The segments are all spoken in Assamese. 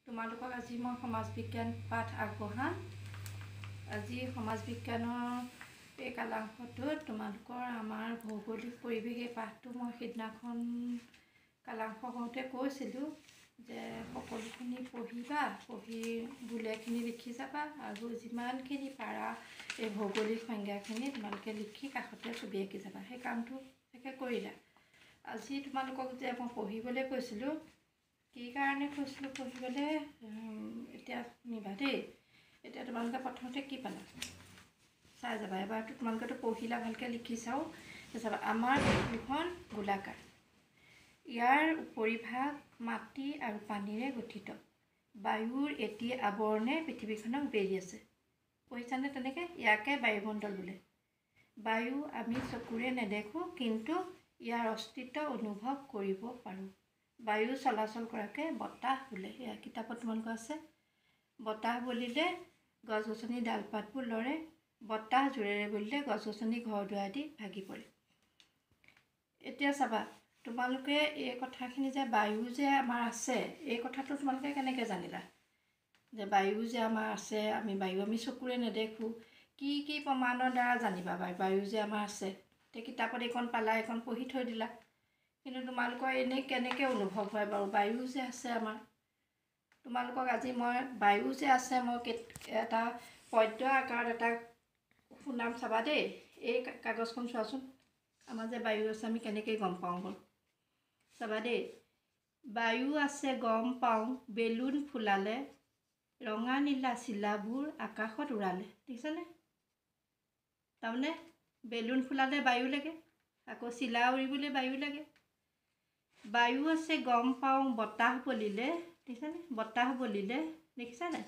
তোমালোকক আজি মই সমাজ বিজ্ঞান পাঠ আগবঢ়াম। আজি সমাজ বিজ্ঞানৰ এই কালাংশটোত তোমালোকৰ আমাৰ ভৌগোলিক পৰিৱেশ এই পাঠটো মই সিদিনাখন কালাংশ হওঁতে কৈছিলোঁ যে সকলোখিনি পঢ়িবা, পঢ়ি বুলেখিনি লিখি যাবা আৰু যিমানখিনি পাৰা এই ভৌগোলিক সংজ্ঞাখিনি তোমালোকে লিখি কাষতে ছবি আঁকি যাবা। সেই কামটো তাকে কৰিলা। আজি তোমালোকক যে মই পঢ়িবলৈ কৈছিলোঁ, কি কাৰণে কৈছিলোঁ পঢ়িবলৈ, এতিয়া শুনিবা দেই। এতিয়া তোমালোকে প্ৰথমতে কি পালা চাই যাবা। এবাৰতো তোমালোকেতো পঢ়িলা, ভালকৈ লিখি চাওঁ চাবা। আমাৰ পৃথিৱীখন গোলাকাৰ, ইয়াৰ উপৰিভাগ মাটি আৰু পানীৰে গঠিত। বায়ুৰ এটি আৱৰণে পৃথিৱীখনক বেৰি আছে। পঢ়িছানে তেনেকৈ? ইয়াকে বায়ুমণ্ডল বোলে। বায়ু আমি চকুৰে নেদেখোঁ, কিন্তু ইয়াৰ অস্তিত্ব অনুভৱ কৰিব পাৰোঁ। বায়ু চলাচল কৰাকে বতাহ বোলে। এয়া কিতাপত তোমালোকৰ আছে। বতাহ বলিলে গছ গছনি ডালপাতবোৰ লৰে, বতাহ জোৰেৰে বলিলে গছ গছনি ঘৰ দুৱাৰ আদি ভাগি পৰে। এতিয়া চাবা, তোমালোকে এই কথাখিনি যে বায়ু যে আমাৰ আছে, এই কথাটো তোমালোকে কেনেকৈ জানিলা যে বায়ু যে আমাৰ আছে? বায়ু আমি চকুৰে নেদেখোঁ, কি কি প্ৰমাণৰ দ্বাৰা জানিবা বায়ু যে আমাৰ আছে? এতিয়া কিতাপত এইখন পালা, এইখন পঢ়ি থৈ দিলা, কিন্তু তোমালোকৰ এনেই কেনেকৈ অনুভৱ হয় বাৰু বায়ু যে আছে আমাৰ? তোমালোকক আজি মই বায়ু যে আছে, মই এটা পদ্য আকাৰত এটা শুনাম, চাবা দেই। এই কাগজখন চোৱাচোন, আমাৰ যে বায়ু আছে আমি কেনেকৈ গম পাওঁ বাৰু চাবা দেই। বায়ু আছে গম পাওঁ, বেলুন ফুলালে, ৰঙা নীলা চিলাবোৰ আকাশত উৰালে। দেখিছানে? তাৰমানে বেলুন ফুলালে বায়ু লাগে, আকৌ চিলা উৰিবলৈ বায়ু লাগে। বায়ু আছে গম পাওঁ, বতাহ বলিলে, দেখিছানে? বতাহ বলিলে, দেখিছানে?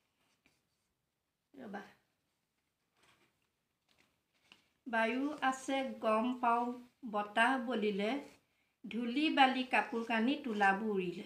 ৰ'বা। বায়ু আছে গম পাওঁ, বতাহ বলিলে, ধূলি বালি কাপোৰ কানি তোলাবোৰ উৰিলে।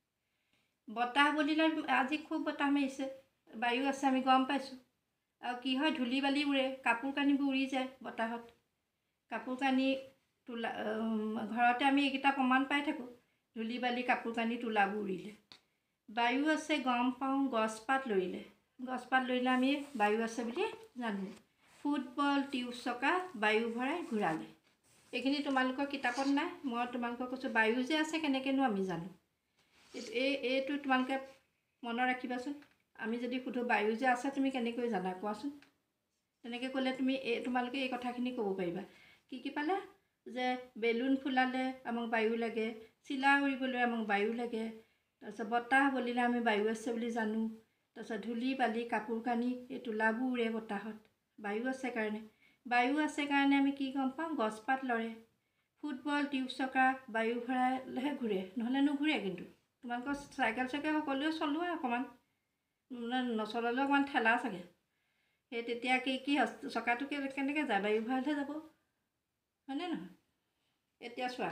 বতাহ বলিলে আজি খুব বতাহ মাৰিছে, বায়ু আছে আমি গম পাইছোঁ। আৰু কি হয়, ধূলি বালি উৰে, কাপোৰ কানিবোৰ উৰি যায় বতাহত। কাপোৰ কানি তোলা, ঘৰতে আমি এইকেইটা প্ৰমাণ পাই থাকোঁ, ধূলি বালি কাপোৰ কানি তোলাবোৰ উৰিলে। বায়ু আছে গম পাওঁ, গছপাত লৰিলে। গছপাত লৰিলে আমি বায়ু আছে বুলি জানো। ফুটবল টিউব চকা বায়ু ভৰাই ঘূৰালে। এইখিনি তোমালোকৰ কিতাপত নাই, মই তোমালোকক কৈছোঁ বায়ু যে আছে কেনেকৈনো আমি জানো। এইটো তোমালোকে মনত ৰাখিবাচোন। আমি যদি সুধোঁ বায়ু যে আছে তুমি কেনেকৈ জানা কোৱাচোন? তেনেকৈ ক'লে তোমালোকে এই কথাখিনি ক'ব পাৰিবা। কি কি পালা? যে বেলুন ফুলালে আমাক বায়ু লাগে, চিলা উৰিবলৈ আমাক বায়ু লাগে, তাৰপিছত বতাহ বলিলে আমি বায়ু আছে বুলি জানো, তাৰপিছত ধূলি বালি কাপোৰ কানি এই তোলাবোৰ উৰে বতাহত, বায়ু আছে কাৰণে। বায়ু আছে কাৰণে আমি কি গম পাওঁ? গছপাত লৰে। ফুটবল টিউব চকা বায়ু ভৰাইলেহে ঘূৰে, নহ'লে নুঘূৰে। কিন্তু তোমালোকৰ চাইকেল সকলোৱে চলোৱা অকণমান, নচলালেও অকণমান ঠেলা চাগে। সেই তেতিয়া কি চকাটো কেনেকৈ যায়? বায়ু ভৰাইলেহে যাব, হয়নে নহয়? এতিয়া চোৱা,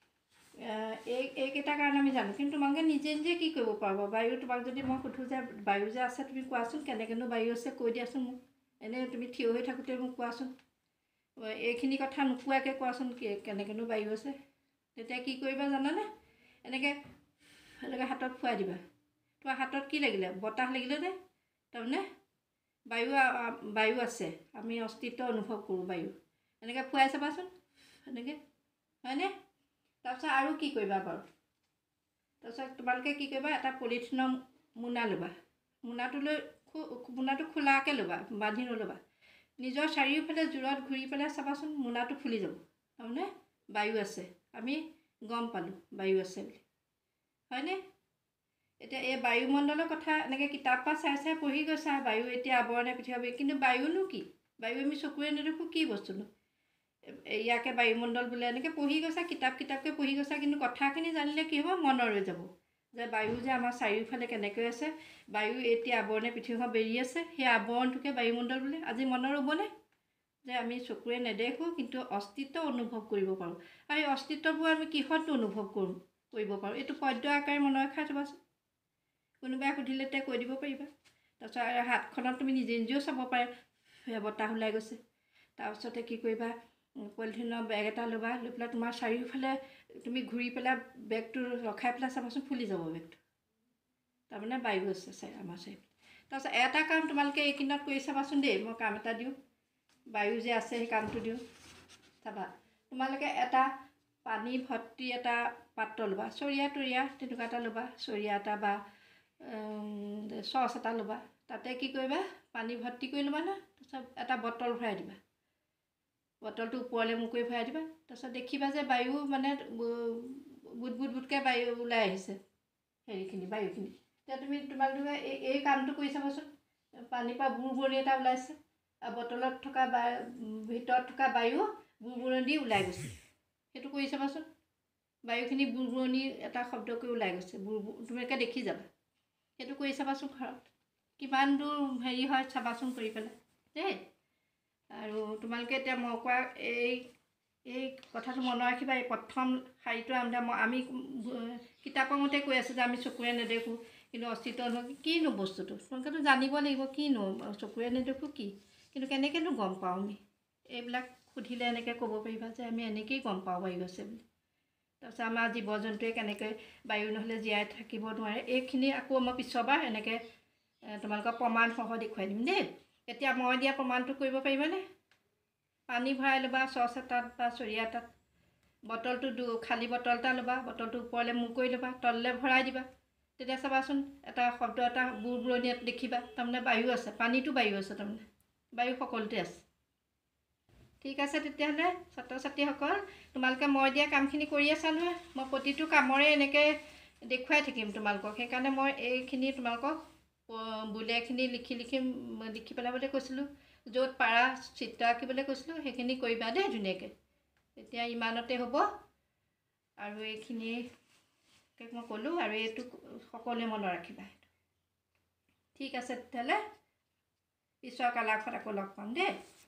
এইকেইটাৰ কাৰণে আমি জানো, কিন্তু তোমালোকে নিজে নিজে কি কৰিব পাৰিবা? বায়ু তোমাক যদি মই সোধোঁ যে বায়ু যে আছে তুমি কোৱাচোন, কেনেকৈনো বায়ু আছে কৈ দিয়াচোন মোক। এনেই তুমি থিয় হৈ থাকোঁতে মোক কোৱাচোন, এইখিনি কথা নোকোৱাকৈ কোৱাচোন কেনেকৈনো বায়ু আছে। তেতিয়া কি কৰিবা জানানে? এনেকৈ হাতত ফুৱাই দিবা। তোমাৰ হাতত কি লাগিলে? বতাহ লাগিলে নে? তাৰমানে বায়ু আছে, আমি অস্তিত্ব অনুভৱ কৰোঁ বায়ু। এনেকৈ ফুৱাই চাবাচোন, এনেকৈ, হয়নে? তাৰপিছত আৰু কি কৰিবা বাৰু? তাৰপিছত তোমালোকে কি কৰিবা? এটা পলিথিনৰ মোনা ল'বা। মোনাটো খোলাকৈ ল'বা, বান্ধি নল'বা। নিজৰ চাৰিওফালে জোৰত ঘূৰি পেলাই চাবাচোন, মোনাটো ফুলি যাব। তাৰমানে বায়ু আছে, আমি গম পালোঁ বায়ু আছে বুলি, হয়নে? এতিয়া এই বায়ুমণ্ডলৰ কথা এনেকৈ কিতাপ পৰা চাই চাই পঢ়ি গৈছা, বায়ু এতিয়া আৱৰণে পৃথিৱী, কিন্তু বায়ুনো কি? বায়ু আমি চকুৰে নেদেখোঁ, কি বস্তুনো? ইয়াকে বায়ুমণ্ডল বোলে, এনেকৈ পঢ়ি গৈছা, কিতাপকৈ পঢ়ি গৈছা, কিন্তু কথাখিনি জানিলে কি হ'ব? মনত ৰৈ যাব যে বায়ু যে আমাৰ চাৰিওফালে কেনেকৈ আছে, বায়ু এতিয়া আৱৰণে পৃথিৱীখন বেৰি আছে, সেই আৱৰণটোকে বায়ুমণ্ডল বোলে। আজি মনত ৰ'বনে যে আমি চকুৰে নেদেখোঁ, কিন্তু অস্তিত্ব অনুভৱ কৰিব পাৰোঁ। আৰু এই অস্তিত্ববোৰ আমি কিহত অনুভৱ কৰিব পাৰোঁ? এইটো পদ্য আকাৰে মনত ৰখাই থ'বাচোন। কোনোবাই সুধিলে তেতিয়া কৈ দিব পাৰিবা। তাৰপিছত হাতখনত তুমি নিজে নিজেও চাব পাৰে, বতাহ ওলাই গৈছে। তাৰপিছতে কি কৰিবা? পলিথিনৰ বেগ এটা ল'বা, লৈ পেলাই তোমাৰ চাৰিওফালে তুমি ঘূৰি পেলাই বেগটো ৰখাই পেলাই চাবাচোন, ফুলি যাব বেগটো। তাৰমানে বায়ু আছে আমাৰ চাৰিওফালে। তাৰপিছত এটা কাম তোমালোকে এইখিনিত কৰি চাবাচোন দেই, মই কাম এটা দিওঁ, বায়ু যে আছে সেই কামটো দিওঁ। চাবা, তোমালোকে এটা পানী ভৰ্তি এটা পাত্ৰ ল'বা, চৰিয়া তৰিয়া তেনেকুৱা এটা ল'বা, চৰিয়া এটা বা চচ এটা ল'বা। তাতে কি কৰিবা, পানী ভৰ্তি কৰি ল'বা না, তাৰপিছত এটা বটল ভৰাই দিবা। বটলটো ওপৰলৈ মুখ কৰি ভৰাই দিবা। তাৰপিছত দেখিবা যে বায়ু মানে বুট বুট বুটকৈ বায়ু ওলাই আহিছে, হেৰিখিনি বায়ুখিনি। তেতিয়া তোমালোকে এই কামটো কৰি চাবাচোন, পানীৰ পৰা বুৰবুৰণি এটা ওলাইছে, আৰু বটলত থকা ভিতৰত থকা বায়ু বুৰবুৰণি ওলাই গৈছে। সেইটো কৰি চাবাচোন, বায়ুখিনি বুৰবুৰণি এটা শব্দ কৰি ওলাই গৈছে, তোমালোকে দেখি যাবা। সেইটো কৰি চাবাচোন ঘৰত, কিমান দূৰ হেৰি হয় চাবাচোন কৰি পেলাই দেই। আৰু তোমালোকে এতিয়া মই কোৱা এই কথাটো মনত ৰাখিবা। এই প্ৰথম শাৰীটো আমি কিতাপৰ মতে কৈ আছোঁ যে আমি চকুৰে নেদেখোঁ, কিন্তু অস্তিত্ব নহয়। কিনো বস্তুটো তোমালোকেতো জানিব লাগিব, কিনো চকুৰে নেদেখোঁ কি, কিন্তু কেনেকৈনো গম পাওঁ আমি? এইবিলাক সুধিলে এনেকৈ ক'ব পাৰিবা যে আমি এনেকৈয়ে গম পাওঁ বায়ু আছে বুলি। তাৰপিছত আমাৰ জীৱ জন্তুৱে কেনেকৈ বায়ু নহ'লে জীয়াই থাকিব নোৱাৰে, এইখিনি আকৌ মই পিছৰবাৰ এনেকৈ তোমালোকক প্ৰমাণসহ দেখুৱাই দিম দেই। এতিয়া মই দিয়া প্ৰমাণটো কৰিব পাৰিবানে? পানী ভৰাই ল'বা চচ এটাত বা চৰিয়া এটাত, বটলটো খালী বটল এটা ল'বা, বটলটো ওপৰলৈ মূৰ কৰি ল'বা, তললৈ ভৰাই দিবা। তেতিয়া চাবাচোন এটা শব্দ এটা বুৰবুৰণিয়াত দেখিবা, তাৰমানে বায়ু আছে, পানীটো বায়ু আছে, তাৰমানে বায়ু সকলোতে আছে। ঠিক আছে, তেতিয়াহ'লে ছাত্ৰ ছাত্ৰীসকল, তোমালোকে মই দিয়া কামখিনি কৰি আছা নহয়। মই প্ৰতিটো কামৰে এনেকৈ দেখুৱাই থাকিম তোমালোকক, সেইকাৰণে মই এইখিনি তোমালোকক বুলেখিনি লিখি পেলাবলৈ কৈছিলোঁ। য'ত পাৰা চিত্ৰ আঁকিবলৈ কৈছিলোঁ, সেইখিনি কৰিবা দেই ধুনীয়াকৈ। এতিয়া ইমানতে হ'ব, আৰু এইখিনি মই ক'লোঁ, আৰু এইটো সকলোৱে মনত ৰাখিবা। ঠিক আছে, তেতিয়াহ'লে পিছৰ কালাৰখনত আকৌ লগ পাম দেই।